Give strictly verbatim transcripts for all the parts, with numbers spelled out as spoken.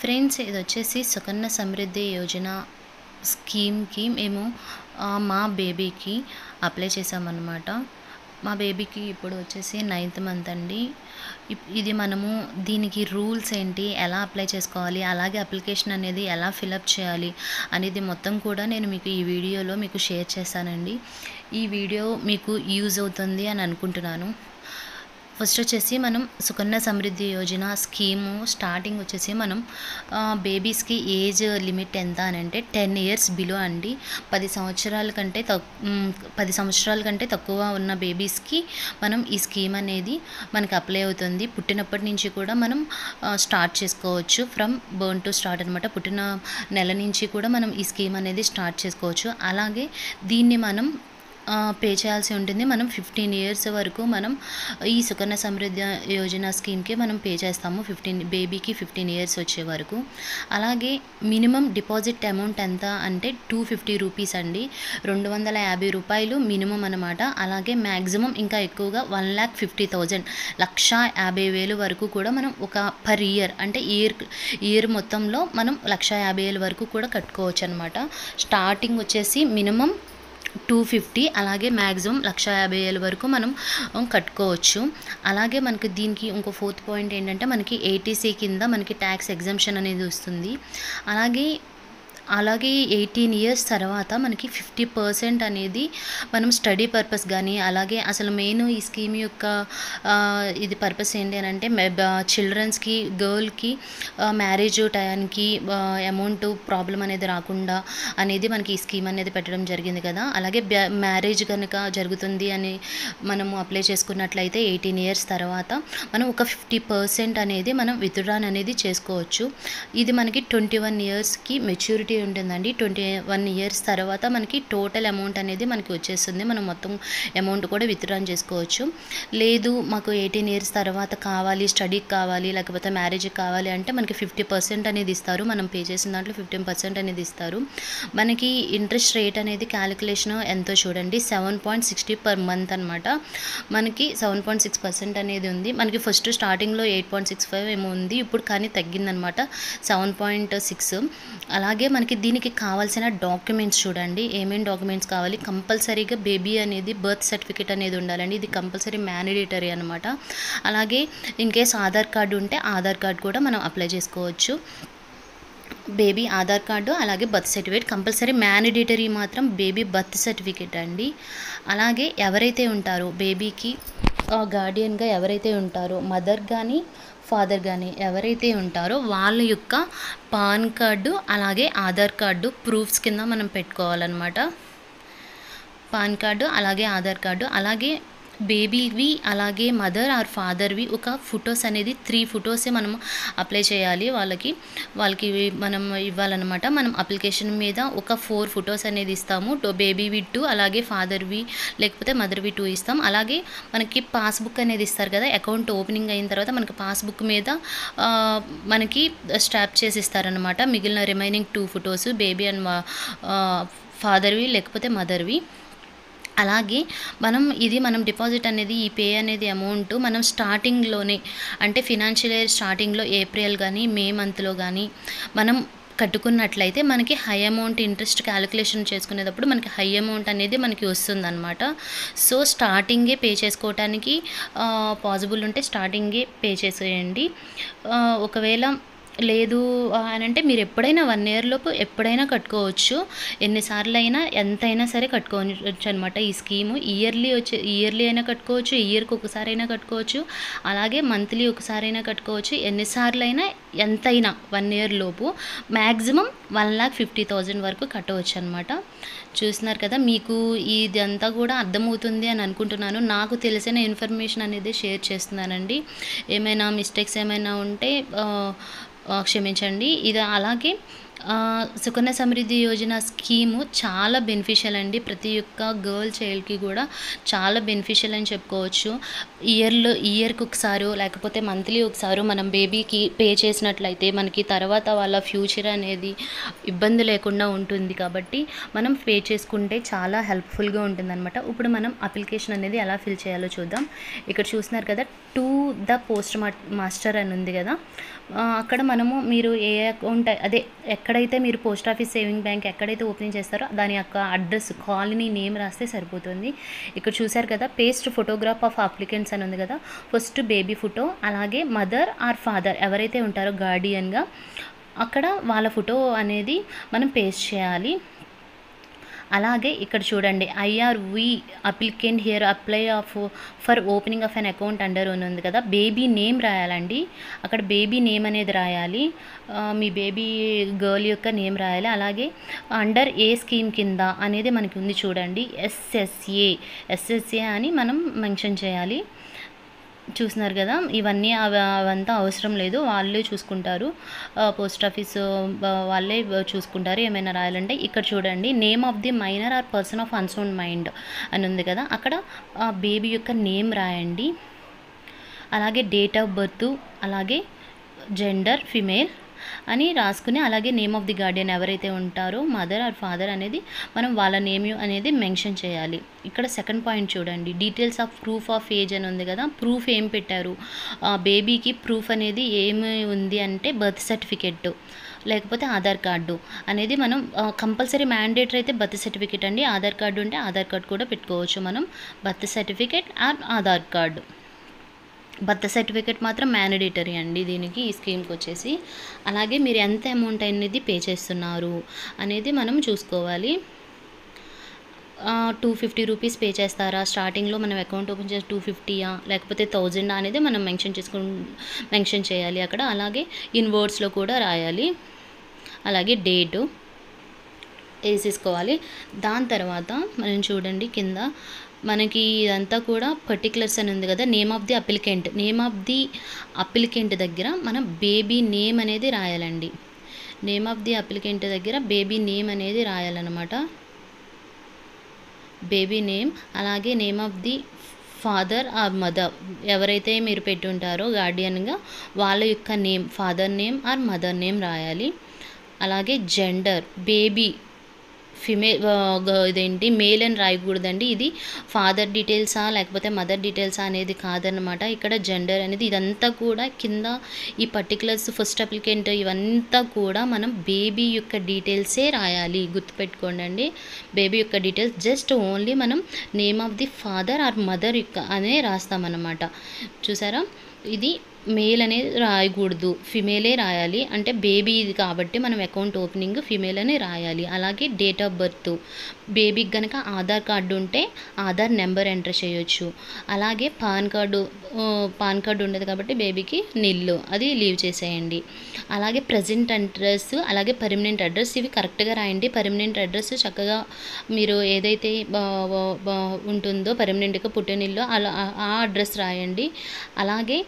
Friends ఇది వచ్చేసి సుకన్య సమృద్ధి యోజన స్కీమ్‌కి మేము ఆహ్, మా బేబీకి అప్లై చేశామన్నమాట. మా బేబీకి ఇప్పుడు వచ్చేసి నైన్త్ మంత్ అండి. ఇప్ ఇది మనము దీనికి రూల్స్ ఏంటి, ఎలా అప్లై చేసుకోవాలి, అలాగే అప్లికేషన్ అనేది ఎలా ఫిలప్ చేయాలి అనేది మొత్తం కూడా నేను మీకు ఈ వీడియోలో మీకు షేర్ చేశానండి. ఈ వీడియో మీకు యూజ్ అవుతుంది అని అనుకుంటున్నాను. ఫస్ట్ వచ్చేసి మనం సుకన్య సమృద్ధి యోజన స్కీము స్టార్టింగ్ వచ్చేసి మనం బేబీస్కి ఏజ్ లిమిట్ ఎంత అని అంటే టెన్ ఇయర్స్ బిలో అండి. పది సంవత్సరాల కంటే తక్ పది సంవత్సరాల కంటే తక్కువ ఉన్న బేబీస్కి మనం ఈ స్కీమ్ అనేది మనకి అప్లై అవుతుంది. పుట్టినప్పటి నుంచి కూడా మనం స్టార్ట్ చేసుకోవచ్చు. ఫ్రమ్ బర్న్ టు స్టార్ట్ అనమాట. పుట్టిన నెల నుంచి కూడా మనం ఈ స్కీమ్ అనేది స్టార్ట్ చేసుకోవచ్చు. అలాగే దీన్ని మనం పే చేయాల్సి ఉంటుంది. మనం ఫిఫ్టీన్ ఇయర్స్ వరకు మనం ఈ సుకన్య సమృద్ధి యోజన స్కీమ్కి మనం పే చేస్తాము. ఫిఫ్టీన్ బేబీకి ఫిఫ్టీన్ ఇయర్స్ వచ్చే వరకు. అలాగే మినిమం డిపాజిట్ అమౌంట్ ఎంత అంటే టూ ఫిఫ్టీ రూపీస్ అండి. రెండు వందల యాభై రూపాయలు మినిమం అనమాట. అలాగే మ్యాక్సిమం ఇంకా ఎక్కువగా వన్ ల్యాక్ ఫిఫ్టీ థౌజండ్ లక్ష యాభై వేలు వరకు కూడా మనం ఒక పర్ ఇయర్ అంటే ఇయర్ ఇయర్ మొత్తంలో మనం లక్ష యాభై వేలు వరకు కూడా కట్టుకోవచ్చు అనమాట. స్టార్టింగ్ వచ్చేసి మినిమం టూ ఫిఫ్టీ అలాగే మ్యాక్సిమం లక్ష యాభై వేల వరకు మనం కట్టుకోవచ్చు. అలాగే మనకి దీనికి ఇంకో ఫోర్త్ పాయింట్ ఏంటంటే మనకి ఏటీసీ కింద మనకి ట్యాక్స్ ఎగ్జంప్షన్ అనేది వస్తుంది. అలాగే అలాగే ఎయిటీన్ ఇయర్స్ తర్వాత మనకి ఫిఫ్టీ పర్సెంట్ అనేది మనం స్టడీ పర్పస్ కానీ అలాగే అసలు మెయిన్ ఈ స్కీమ్ యొక్క ఇది పర్పస్ ఏంటి అని అంటే చిల్డ్రన్స్కి గర్ల్కి మ్యారేజ్ టయానికి అమౌంట్ ప్రాబ్లం అనేది రాకుండా అనేది మనకి ఈ స్కీమ్ అనేది పెట్టడం జరిగింది కదా. అలాగే మ్యారేజ్ కనుక జరుగుతుంది అని మనము అప్లై చేసుకున్నట్లయితే ఎయిటీన్ ఇయర్స్ తర్వాత మనం ఒక ఫిఫ్టీ పర్సెంట్ అనేది మనం విత్డ్రా అనేది చేసుకోవచ్చు. ఇది మనకి ట్వంటీ వన్ ఇయర్స్కి మెచ్యూరిటీ ఉంటుందండి. ట్వంటీ వన్ ఇయర్స్ తర్వాత మనకి టోటల్ అమౌంట్ అనేది మనకి వచ్చేస్తుంది. మనం మొత్తం అమౌంట్ కూడా విత్డ్రా చేసుకోవచ్చు. లేదు మాకు ఎయిటీన్ ఇయర్స్ తర్వాత కావాలి, స్టడీకి కావాలి, లేకపోతే మ్యారేజ్కి కావాలి అంటే మనకి ఫిఫ్టీ పర్సెంట్ అనేది ఇస్తారు. మనం పే చేసిన దాంట్లో ఫిఫ్టీన్ పర్సెంట్ అనేది ఇస్తారు. మనకి ఇంట్రెస్ట్ రేట్ అనేది క్యాలిక్యులేషన్ ఎంతో చూడండి, seven point sixty per month అనమాట. మనకి సెవెన్ పాయింట్ సిక్స్ పర్సెంట్ అనేది ఉంది. మనకి ఫస్ట్ స్టార్టింగ్లో ఎయిట్ పాయింట్ సిక్స్ ఫైవ్ ఏమో ఉంది, ఇప్పుడు కానీ తగ్గిందనమాట సెవెన్ పాయింట్ సిక్స్. అలాగే మనకి దీనికి కావాల్సిన డాక్యుమెంట్స్ చూడండి, ఏమేమి డాక్యుమెంట్స్ కావాలి. కంపల్సరీగా బేబీ అనేది బర్త్ సర్టిఫికేట్ అనేది ఉండాలండి. ఇది కంపల్సరీ మ్యాండేటరీ అనమాట. అలాగే ఇన్ కేస్ ఆధార్ కార్డు ఉంటే ఆధార్ కార్డు కూడా మనం అప్లై చేసుకోవచ్చు. బేబీ ఆధార్ కార్డు అలాగే బర్త్ సర్టిఫికేట్ కంపల్సరీ. మ్యాండేటరీ మాత్రం బేబీ బర్త్ సర్టిఫికేట్ అండి. అలాగే ఎవరైతే ఉంటారో బేబీకి గార్డియన్గా ఎవరైతే ఉంటారో మదర్ కానీ ఫాదర్ కానీ ఎవరైతే ఉంటారో వాళ్ళ యొక్క పాన్ కార్డు అలాగే ఆధార్ కార్డు ప్రూఫ్స్ కింద మనం పెట్టుకోవాలన్నమాట. పాన్ కార్డు అలాగే ఆధార్ కార్డు అలాగే బేబీవి అలాగే మదర్ ఆర్ ఫాదర్వి ఒక ఫొటోస్ అనేది త్రీ ఫొటోసే మనం అప్లై చేయాలి. వాళ్ళకి వాళ్ళకి మనం ఇవ్వాలన్నమాట. మనం అప్లికేషన్ మీద ఒక ఫోర్ ఫొటోస్ అనేది ఇస్తాము. బేబీవి టూ అలాగే ఫాదర్వి లేకపోతే మదర్వి టూ ఇస్తాం. అలాగే మనకి పాస్బుక్ అనేది ఇస్తారు కదా, అకౌంట్ ఓపెనింగ్ అయిన తర్వాత మనకి పాస్బుక్ మీద మనకి స్టాంప్ చేసి ఇస్తారనమాట. మిగిలిన remaining two photos baby and ఫాదర్వి లేకపోతే మదర్వి. అలాగే మనం ఇది మనం డిపాజిట్ అనేది ఈ పే అనేది అమౌంట్ మనం స్టార్టింగ్లోనే అంటే ఫినాన్షియల్ ఇయర్ స్టార్టింగ్లో ఏప్రిల్ కానీ మే మంత్లో కానీ మనం కట్టుకున్నట్లయితే మనకి హై అమౌంట్ ఇంట్రెస్ట్ క్యాలిక్యులేషన్ చేసుకునేటప్పుడు మనకి హై అమౌంట్ అనేది మనకి వస్తుందన్నమాట. సో స్టార్టింగే పే చేసుకోవటానికి పాసిబుల్ ఉంటే స్టార్టింగే పే చేసేయండి. ఒకవేళ లేదు అని అంటే మీరు ఎప్పుడైనా వన్ ఇయర్ లోపు ఎప్పుడైనా కట్టుకోవచ్చు. ఎన్నిసార్లు అయినా ఎంతైనా సరే కట్టుకోవచ్చు అనమాట. ఈ స్కీము ఇయర్లీ వచ్చే ఇయర్లీ అయినా కట్టుకోవచ్చు, ఇయర్కి ఒకసారి అయినా కట్టుకోవచ్చు, అలాగే మంత్లీ ఒకసారి అయినా కట్టుకోవచ్చు. ఎన్నిసార్లు అయినా ఎంతైనా వన్ ఇయర్ లోపు maximum one lakh fifty thousand వరకు కట్టవచ్చు అనమాట. చూస్తున్నారు కదా, మీకు ఇదంతా కూడా అర్థమవుతుంది అని అనుకుంటున్నాను. నాకు తెలిసిన ఇన్ఫర్మేషన్ అనేది షేర్ చేస్తున్నానండి. ఏమైనా మిస్టేక్స్ ఏమైనా ఉంటే క్షమించండి. ఇది అలాగే సుకన్య సమృద్ధి యోజన స్కీము చాలా బెనిఫిషియల్ అండి. ప్రతి ఒక్క గర్ల్ చైల్డ్కి కూడా చాలా బెనిఫిషియల్ అని చెప్పుకోవచ్చు. ఇయర్లో ఇయర్కి ఒకసారి లేకపోతే మంత్లీ ఒకసారి మనం బేబీకి పే చేసినట్లయితే మనకి తర్వాత వాళ్ళ ఫ్యూచర్ అనేది ఇబ్బంది లేకుండా ఉంటుంది. కాబట్టి మనం పే చేసుకుంటే చాలా హెల్ప్ఫుల్గా ఉంటుందన్నమాట. ఇప్పుడు మనం అప్లికేషన్ అనేది ఎలా ఫిల్ చేయాలో చూద్దాం. ఇక్కడ చూస్తున్నారు కదా, టు ద పోస్ట్ మాస్టర్ అని ఉంది కదా. అక్కడ మనము మీరు ఏ అకౌంట్ అదే ఎక్కడైతే మీరు పోస్ట్ ఆఫీస్ సేవింగ్ బ్యాంక్ ఎక్కడైతే ఓపెనింగ్ చేస్తారో దాని యొక్క అడ్రస్ కాలనీ నేమ్ రాస్తే సరిపోతుంది. ఇక్కడ చూసారు కదా, పేస్ట్ ఫోటోగ్రాఫ్ ఆఫ్ అప్లికెంట్స్ అని ఉంది కదా. ఫస్ట్ బేబీ ఫోటో, అలాగే మదర్ ఆర్ ఫాదర్ ఎవరైతే ఉంటారో గార్డియన్గా అక్కడ వాళ్ళ ఫోటో అనేది మనం పేస్ట్ చేయాలి. అలాగే ఇక్కడ చూడండి, I or we applicant here apply of for opening of an account under అని ఉంది కదా. బేబీ నేమ్ రాయాలండి. అక్కడ బేబీ నేమ్ అనేది రాయాలి, మీ బేబీ గర్ల్ యొక్క నేమ్ రాయాలి. అలాగే అండర్ ఏ స్కీమ్ కింద అనేది మనకి ఉంది చూడండి, ఎస్ఎస్ఏ ఎస్ఎస్ఏ అని మనం మెన్షన్ చేయాలి. చూస్తున్నారు కదా, ఇవన్నీ అవి అవంతా అవసరం లేదు, వాళ్ళే చూసుకుంటారు, పోస్ట్ ఆఫీస్ వాళ్ళే చూసుకుంటారు ఏమైనా రాయాలంటే. ఇక్కడ చూడండి, name of the minor or person of unsound mind అని ఉంది కదా, అక్కడ బేబీ యొక్క నేమ్ రాయండి. అలాగే డేట్ ఆఫ్ బర్త్, అలాగే జెండర్ ఫిమేల్ అని రాసుకుని, అలాగే నేమ్ ఆఫ్ ది గార్డియన్ ఎవరైతే ఉంటారో మదర్ ఆర్ ఫాదర్ అనేది మనం వాళ్ళ నేమ్ అనేది మెన్షన్ చేయాలి. ఇక్కడ సెకండ్ పాయింట్ చూడండి, details of proof of age అని ఉంది కదా. ప్రూఫ్ ఏం పెట్టారు, బేబీకి ప్రూఫ్ అనేది ఏమి ఉంది అంటే బర్త్ సర్టిఫికెట్ లేకపోతే ఆధార్ కార్డు అనేది మనం కంపల్సరీ మ్యాండేటరీ అయితే బర్త్ సర్టిఫికెట్ అండి. ఆధార్ కార్డు ఉంటే ఆధార్ కార్డు కూడా పెట్టుకోవచ్చు మనం. Birth certificate or Aadhaar card, birth certificate మాత్రం మ్యాండేటరీ అండి దీనికి, ఈ స్కీమ్కి వచ్చేసి. అలాగే మీరు ఎంత అమౌంట్ అనేది పే చేస్తున్నారు అనేది మనం చూసుకోవాలి. టూ ఫిఫ్టీ రూపీస్ పే చేస్తారా స్టార్టింగ్లో మనం అకౌంట్ ఓపెన్ చేసి, టూ ఫిఫ్టీయా లేకపోతే థౌజండ్ అనేది మనం మెన్షన్ చేసుకు మెన్షన్ చేయాలి అక్కడ. అలాగే ఇన్వర్డ్స్లో కూడా రాయాలి. అలాగే డేటు వేసేసుకోవాలి. దాని తర్వాత మనం చూడండి కింద మనకి ఇదంతా కూడా పర్టికులర్స్ అని ఉంది కదా, name of the applicant. Name of the applicant దగ్గర మనం బేబీ నేమ్ అనేది రాయాలండి. నేమ్ ఆఫ్ ది అప్లికెంట్ దగ్గర బేబీ నేమ్ అనేది రాయాలన్నమాట, బేబీ నేమ్. అలాగే name of the father or mother ఎవరైతే మీరు పెట్టుంటారో గార్డియన్గా వాళ్ళ యొక్క name, father name or mother name రాయాలి. అలాగే జెండర్, బేబీ ఫిమేల్ ఇదేంటి మేల్ అని రాయకూడదండి. ఇది ఫాదర్ డీటెయిల్సా లేకపోతే మదర్ డీటెయిల్సా అనేది కాదనమాట. ఇక్కడ జెండర్ అనేది ఇదంతా కూడా కింద ఈ పర్టికులర్స్ ఫస్ట్ అప్లికెంట్ ఇవంతా కూడా మనం బేబీ యొక్క డీటెయిల్సే రాయాలి, గుర్తుపెట్టుకోండి. బేబీ యొక్క డీటెయిల్స్ జస్ట్ ఓన్లీ మనం name of the father or mother యొక్క అనే రాస్తామన్నమాట. చూసారా, ఇది మేల్ అనేది రాయకూడదు, ఫిమేలే రాయాలి. అంటే బేబీ ఇది కాబట్టి మనం అకౌంట్ ఓపెనింగ్ ఫిమేల్ అని రాయాలి. అలాగే డేట్ ఆఫ్ బర్త్, బేబీకి కనుక ఆధార్ కార్డు ఉంటే ఆధార్ నెంబర్ ఎంటర్ చేయొచ్చు. అలాగే పాన్ కార్డు, పాన్ కార్డు ఉండదు కాబట్టి బేబీకి నిల్లు, అది లీవ్ చేసేయండి. అలాగే ప్రజెంట్ అడ్రస్, అలాగే పర్మనెంట్ అడ్రస్ ఇవి కరెక్ట్గా రాయండి. పర్మనెంట్ అడ్రస్ చక్కగా మీరు ఏదైతే ఉంటుందో పర్మనెంట్గా పుట్టినిల్లు అలా ఆ అడ్రస్ రాయండి. అలాగే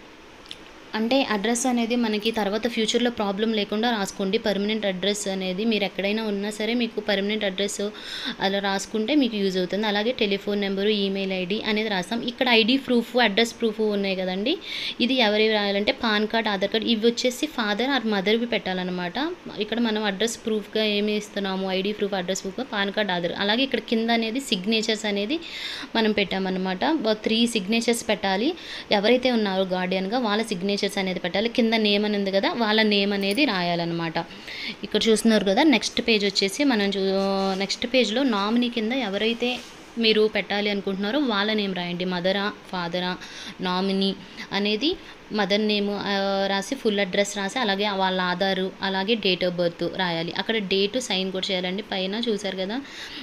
అంటే అడ్రస్ అనేది మనకి తర్వాత ఫ్యూచర్లో ప్రాబ్లం లేకుండా రాసుకోండి. పర్మనెంట్ అడ్రస్ అనేది మీరు ఎక్కడైనా ఉన్నా సరే మీకు పర్మనెంట్ అడ్రస్ అలా రాసుకుంటే మీకు యూజ్ అవుతుంది. అలాగే టెలిఫోన్ నెంబరు, ఈమెయిల్ ఐడి అనేది రాస్తాం. ఇక్కడ ఐడి ప్రూఫ్, అడ్రస్ ప్రూఫ్ ఉన్నాయి కదండి, ఇది ఎవరి రాయాలంటే పాన్ కార్డ్, ఆధార్ కార్డ్ ఇవి వచ్చేసి ఫాదర్ ఆర్ మదర్వి పెట్టాలన్నమాట. ఇక్కడ మనం అడ్రస్ ప్రూఫ్గా ఏమి ఇస్తున్నాము, ఐడి ప్రూఫ్, అడ్రస్ ప్రూఫ్గా పాన్ కార్డ్, ఆధార్. అలాగే ఇక్కడ కింద అనేది సిగ్నేచర్స్ అనేది మనం పెట్టామన్నమాట. త్రీ సిగ్నేచర్స్ పెట్టాలి. ఎవరైతే ఉన్నారో గార్డియన్గా వాళ్ళ సిగ్నేచర్ అనేది పెట్టాలి. కింద నేమ్ అని ఉంది కదా, వాళ్ళ నేమ్ అనేది రాయాలన్నమాట. ఇక్కడ చూస్తున్నారు కదా, నెక్స్ట్ పేజ్ వచ్చేసి మనం చూ నెక్స్ట్ పేజ్లో నామినీ కింద ఎవరైతే మీరు పెట్టాలి అనుకుంటున్నారో వాళ్ళ నేమ్ రాయండి. మదరా, ఫాదరా, నామినీ అనేది మదర్ నేమ్ రాసి ఫుల్ అడ్రస్ రాసి అలాగే వాళ్ళ ఆధారు, అలాగే డేట్ ఆఫ్ బర్త్ రాయాలి. అక్కడ డేటు సైన్ కూడా చేయాలండి, పైన చూసారు కదా.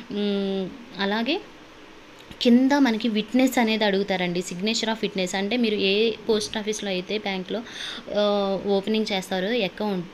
అలాగే కింద మనకి విట్నెస్ అనేది అడుగుతారండి, సిగ్నేచర్ ఆఫ్ విట్నెస్. అంటే మీరు ఏ పోస్ట్ ఆఫీస్లో అయితే బ్యాంక్లో ఓపెనింగ్ చేస్తారో అకౌంట్,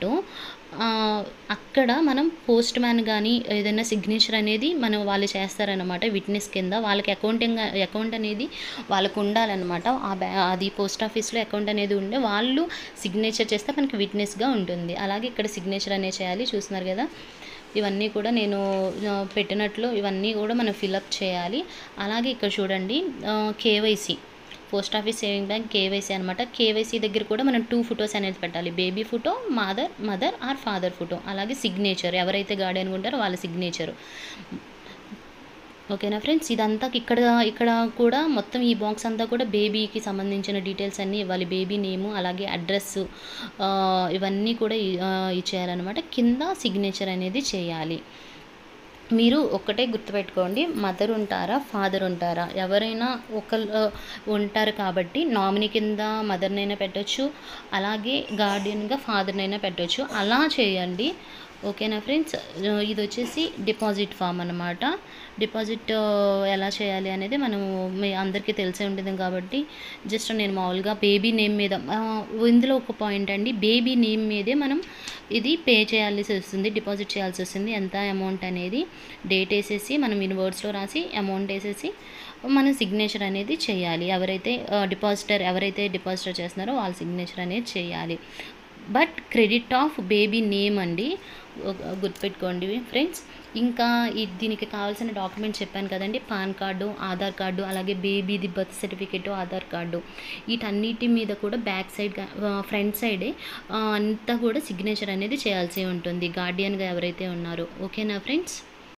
అక్కడ మనం పోస్ట్ మ్యాన్ కానీ ఏదైనా సిగ్నేచర్ అనేది మనం వాళ్ళు చేస్తారనమాట విట్నెస్ కింద. వాళ్ళకి అకౌంటింగ్ అకౌంట్ అనేది వాళ్ళకు ఉండాలన్నమాట. ఆ బ్యా అది పోస్ట్ ఆఫీస్లో అకౌంట్ అనేది ఉండే వాళ్ళు సిగ్నేచర్ చేస్తే మనకి విట్నెస్గా ఉంటుంది. అలాగే ఇక్కడ సిగ్నేచర్ అనేది చేయాలి. చూస్తున్నారు కదా, ఇవన్నీ కూడా నేను పెట్టినట్లు ఇవన్నీ కూడా మనం ఫిలప్ చేయాలి. అలాగే ఇక్కడ చూడండి, KYC, post office saving bank KYC అనమాట. కేవైసీ దగ్గర కూడా మనం టూ ఫొటోస్ అనేది పెట్టాలి, baby photo, mother mother or father photo, అలాగే సిగ్నేచర్ ఎవరైతే గార్డియన్ ఉంటారో వాళ్ళ సిగ్నేచరు. ఓకేనా ఫ్రెండ్స్, ఇదంతా ఇక్కడ ఇక్కడ కూడా మొత్తం ఈ బాక్స్ అంతా కూడా బేబీకి సంబంధించిన డీటెయిల్స్ అన్నీ ఇవ్వాలి. బేబీ నేము అలాగే అడ్రస్సు ఇవన్నీ కూడా ఇచ్చేయాలన్నమాట. కింద సిగ్నేచర్ అనేది చేయాలి. మీరు ఒక్కటే గుర్తుపెట్టుకోండి, మదర్ ఉంటారా ఫాదర్ ఉంటారా ఎవరైనా ఒకళ్ళు ఉంటారు కాబట్టి నామినీ కింద మదర్నైనా పెట్టచ్చు, అలాగే గార్డియన్గా ఫాదర్నైనా పెట్టచ్చు. అలా చేయండి. ఓకేనా ఫ్రెండ్స్, ఇది వచ్చేసి డిపాజిట్ ఫామ్ అన్నమాట. డిపాజిట్ ఎలా చేయాలి అనేది మనము మీ అందరికీ తెలిసే ఉంటుంది కాబట్టి జస్ట్ నేను మామూలుగా బేబీ నేమ్ మీద ఇందులో ఒక పాయింట్ అండి, బేబీ నేమ్ మీదే మనం ఇది పే చేయాల్సి వస్తుంది, డిపాజిట్ చేయాల్సి వస్తుంది. ఎంత అమౌంట్ అనేది డేట్ వేసేసి మనం ఇన్ వర్డ్స్లో రాసి అమౌంట్ వేసేసి మనం సిగ్నేచర్ అనేది చేయాలి. ఎవరైతే డిపాజిటర్ ఎవరైతే డిపాజిటర్ చేస్తున్నారో వాళ్ళ సిగ్నేచర్ అనేది చేయాలి. But credit of baby name అండి, గుర్తుపెట్టుకోండి ఫ్రెండ్స్. ఇంకా ఈ దీనికి కావాల్సిన డాక్యుమెంట్స్ చెప్పాను కదండి, పాన్ కార్డు, ఆధార్ కార్డు, అలాగే బేబీది బర్త్ సర్టిఫికేటు, ఆధార్ కార్డు, వీటన్నిటి మీద కూడా బ్యాక్ సైడ్ ఫ్రంట్ సైడే అంతా కూడా సిగ్నేచర్ అనేది చేయాల్సి ఉంటుంది గార్డియన్గా ఎవరైతే ఉన్నారో. ఓకేనా ఫ్రెండ్స్.